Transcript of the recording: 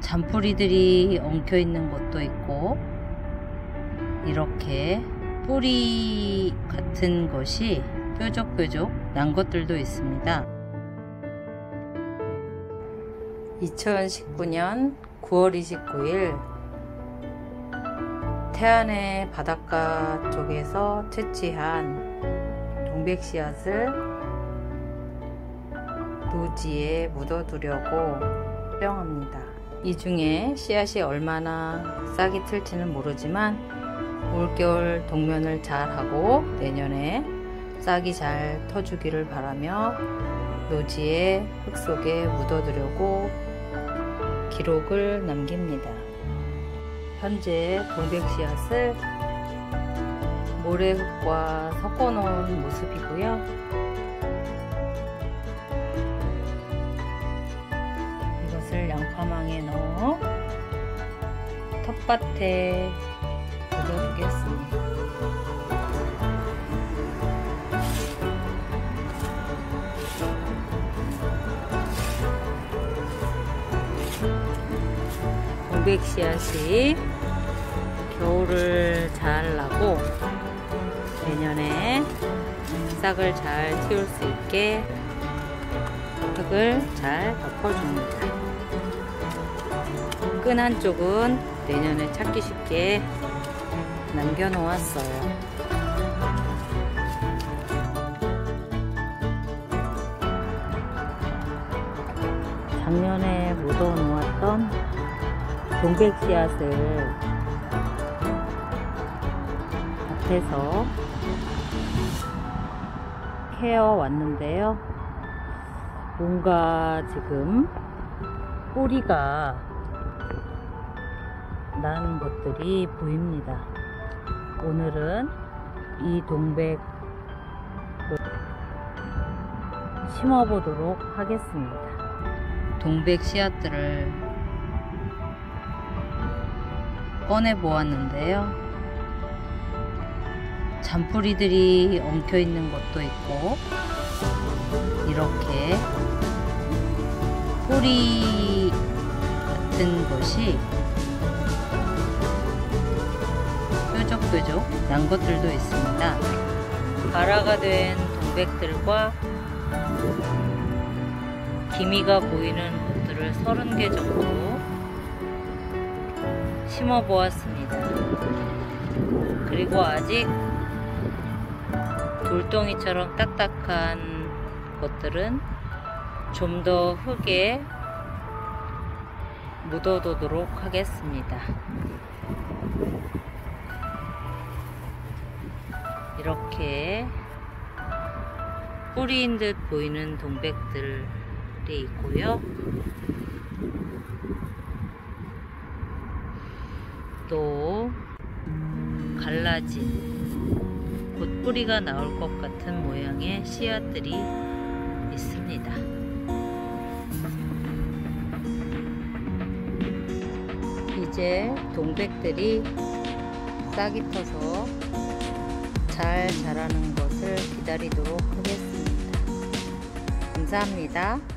잔뿌리들이 엉켜 있는 곳도 있고, 이렇게 뿌리 같은 것이 뾰족뾰족 난 것들도 있습니다. 2019년 9월 29일 태안의 바닷가 쪽에서 채취한 동백 씨앗을 노지에 묻어두려고 촬영합니다. 이 중에 씨앗이 얼마나 싹이 틀지는 모르지만 올겨울 동면을 잘 하고 내년에 싹이 잘 터주기를 바라며 노지에 흙 속에 묻어두려고 기록을 남깁니다. 현재 동백 씨앗을 모래흙과 섞어 놓은 모습이고요. 이것을 양파망에 넣어 텃밭에 묻어두겠습니다. 동백 씨앗이 겨울을 잘 나고 내년에 싹을 잘 틔울 수 있게 흙을 잘 덮어줍니다. 끈 한쪽은 내년에 찾기 쉽게 남겨 놓았어요. 작년에 묻어 놓았던 동백 씨앗을 밭에서 캐어 왔는데요. 뭔가 지금 뿌리가 난 것들이 보입니다. 오늘은 이 동백을 심어보도록 하겠습니다. 동백 씨앗들을 꺼내 보았는데요. 잔뿌리들이 엉켜 있는 것도 있고, 이렇게 뿌리 같은 것이 뾰족뾰족 난 것들도 있습니다. 발화가 된 동백들과 기미가 보이는 것들을 30개 정도 심어 보았습니다. 그리고 아직 돌덩이처럼 딱딱한 것들은 좀 더 흙에 묻어두도록 하겠습니다. 이렇게 뿌리인 듯 보이는 동백들이 있고요. 또 갈라진 곧 뿌리가 나올 것 같은 모양의 씨앗들이 있습니다. 이제 동백들이 싹이 터서 잘 자라는 것을 기다리도록 하겠습니다. 감사합니다.